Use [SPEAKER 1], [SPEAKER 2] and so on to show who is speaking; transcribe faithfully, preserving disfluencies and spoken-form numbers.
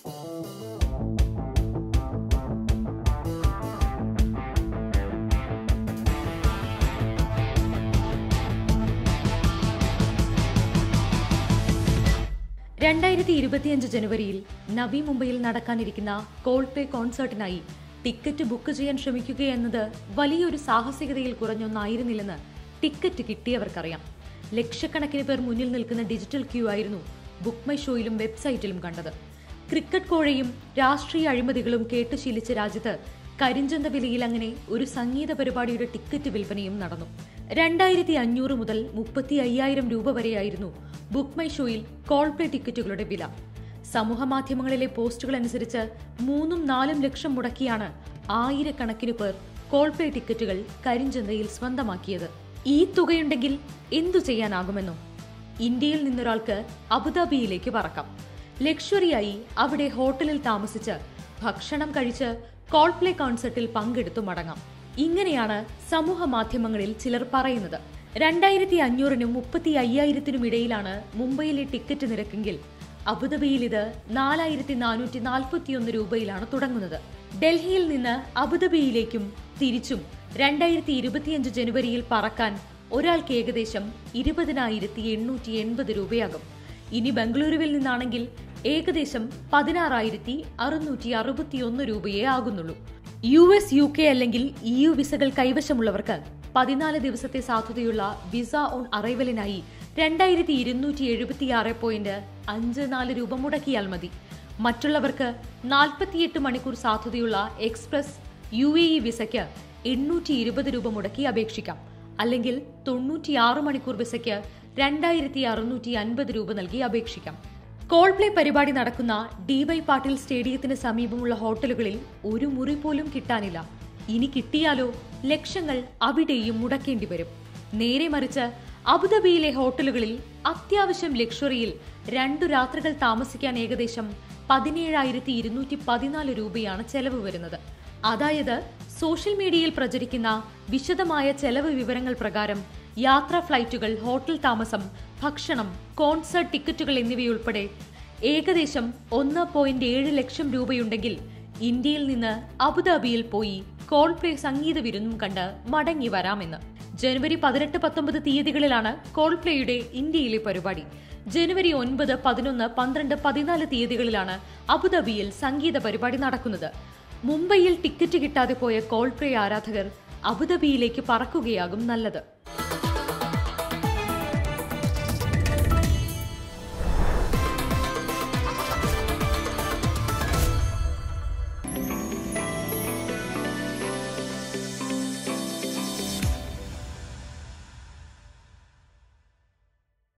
[SPEAKER 1] രണ്ടായിരത്തി ഇരുപത്തിയഞ്ച് ജനുവരിയിൽ നവി മുംബൈയിൽ നടക്കാനിരിക്കുന്ന കോൾപ്ലേ കോൺസേർട്ടിനായി ടിക്കറ്റ് ബുക്ക് ചെയ്യാൻ ശ്രമിക്കുകയെന്നത് വലിയൊരു സാഹസികതയിൽ കുറഞ്ഞൊന്നായിരുന്നില്ലെന്ന് ടിക്കറ്റ് കിട്ടിയവർക്കറിയാം. ലക്ഷക്കണക്കിന് പേർ മുന്നിൽ നിൽക്കുന്ന ഡിജിറ്റൽ ക്യൂ ആയിരുന്നു ബുക്ക് മൈ ഷോയിലും വെബ്സൈറ്റിലും കണ്ടത്. ക്രിക്കറ്റ് കോഴയും രാഷ്ട്രീയ അഴിമതികളും കേട്ട് ശീലിച്ച രാജ്യത്ത് കരിഞ്ചന്ത വിലയിൽ അങ്ങനെ ഒരു സംഗീത പരിപാടിയുടെ ടിക്കറ്റ് വിൽപ്പനയും നടന്നു. രണ്ടായിരത്തി അഞ്ഞൂറ് മുതൽ മുപ്പത്തി അയ്യായിരം രൂപ വരെയായിരുന്നു ബുക്ക് മൈ ഷോയിൽ കോൾപ്ലേ ടിക്കറ്റുകളുടെ വില. സമൂഹ മാധ്യമങ്ങളിലെ പോസ്റ്റുകൾ അനുസരിച്ച് മൂന്നും നാലും ലക്ഷം മുടക്കിയാണ് ആയിരക്കണക്കിന് പേർ കോൾപ്ലേ ടിക്കറ്റുകൾ കരിഞ്ചന്തയിൽ സ്വന്തമാക്കിയത്. ഈ തുകയുണ്ടെങ്കിൽ എന്തു ചെയ്യാനാകുമെന്നോ? ഇന്ത്യയിൽ നിന്നൊരാൾക്ക് അബുദാബിയിലേക്ക് പറക്കാം. ലക്ഷറിയായി അവിടെ ഹോട്ടലിൽ താമസിച്ച് ഭക്ഷണം കഴിച്ച് കോൾപ്ലേ കോൺസെർട്ടിൽ പങ്കെടുത്തു മടങ്ങാം. ഇങ്ങനെയാണ് സമൂഹ മാധ്യമങ്ങളിൽ ചിലർ പറയുന്നത്. രണ്ടായിരത്തി അഞ്ഞൂറിനും മുപ്പത്തി അയ്യായിരത്തിനും ഇടയിലാണ് മുംബൈയിലെ ടിക്കറ്റ് നിരക്കെങ്കിൽ അബുദാബിയിൽ ഇത് നാലായിരത്തി നാനൂറ്റി നാൽപ്പത്തിയൊന്ന് രൂപയിലാണ് തുടങ്ങുന്നത്. ഡൽഹിയിൽ നിന്ന് അബുദാബിയിലേക്കും തിരിച്ചും രണ്ടായിരത്തി ഇരുപത്തിയഞ്ച് ജനുവരിയിൽ പറക്കാൻ ഒരാൾക്ക് ഏകദേശം ഇരുപതിനായിരത്തി എണ്ണൂറ്റി എൺപത് രൂപയാകും. ഇനി ബംഗളൂരുവിൽ നിന്നാണെങ്കിൽ ഏകദേശം പതിനാറായിരത്തി അറുന്നൂറ്റി അറുപത്തിയൊന്ന് രൂപയേ ആകുന്നുള്ളൂ. യു എസ്, യു കെ അല്ലെങ്കിൽ ഇ യു വിസകൾ കൈവശമുള്ളവർക്ക് പതിനാല് ദിവസത്തെ സാധുതയുള്ള വിസ ഓൺ അറൈവലിനായി രണ്ടായിരത്തി ഇരുന്നൂറ്റി എഴുപത്തിയാറ് പോയിന്റ് അഞ്ച് നാല് രൂപ മുടക്കിയാൽ മതി. മറ്റുള്ളവർക്ക് നാൽപ്പത്തിയെട്ട് മണിക്കൂർ സാധുതയുള്ള എക്സ്പ്രസ് യു എ ഇ വിസയ്ക്ക് എണ്ണൂറ്റി ഇരുപത് രൂപ മുടക്കി അപേക്ഷിക്കാം. അല്ലെങ്കിൽ തൊണ്ണൂറ്റിയാറ് മണിക്കൂർ വിസയ്ക്ക് രണ്ടായിരത്തി അറുന്നൂറ്റി അൻപത് രൂപ നൽകി അപേക്ഷിക്കാം. കോൾപ്ലേ പരിപാടി നടക്കുന്ന ഡി വൈ പാട്ടീൽ സ്റ്റേഡിയത്തിന് സമീപമുള്ള ഹോട്ടലുകളിൽ ഒരു മുറി പോലും കിട്ടാനില്ല. ഇനി കിട്ടിയാലോ ലക്ഷങ്ങൾ അവിടെയും മുടക്കേണ്ടി വരും. നേരെ മറിച്ച് അബുദാബിയിലെ ഹോട്ടലുകളിൽ അത്യാവശ്യം ലക്ഷറിയിൽ രണ്ടു രാത്രികൾ താമസിക്കാൻ ഏകദേശം പതിനേഴായിരത്തി ഇരുന്നൂറ്റി പതിനാല് രൂപയാണ് ചെലവ് വരുന്നത്. അതായത് സോഷ്യൽ മീഡിയയിൽ പ്രചരിക്കുന്ന വിശദമായ ചെലവ് വിവരങ്ങൾ പ്രകാരം യാത്രാ ഫ്ലൈറ്റുകൾ, ഹോട്ടൽ താമസം, ഭക്ഷണം, കോൺസേർട്ട് ടിക്കറ്റുകൾ എന്നിവയുൾപ്പെടെ ഏകദേശം ഒന്ന് പോയിന്റ് ഏഴ് ലക്ഷം രൂപയുണ്ടെങ്കിൽ ഇന്ത്യയിൽ നിന്ന് അബുദാബിയിൽ പോയി കോൾപ്ലേ സംഗീത വിരുന്നും കണ്ട് മടങ്ങി വരാമെന്ന്. ജനുവരി പതിനെട്ട് പത്തൊമ്പത് തീയതികളിലാണ് കോൾപ്ലേയുടെ ഇന്ത്യയിലെ പരിപാടി. ജനുവരി ഒൻപത്, പതിനൊന്ന്, പന്ത്രണ്ട്, പതിനാല് തീയതികളിലാണ് അബുദാബിയിൽ സംഗീത പരിപാടി നടക്കുന്നത്. മുംബൈയിൽ ടിക്കറ്റ് കിട്ടാതെ പോയ കോൾപ്ലേ ആരാധകർ അബുദാബിയിലേക്ക് പറക്കുകയാകും നല്ലത്.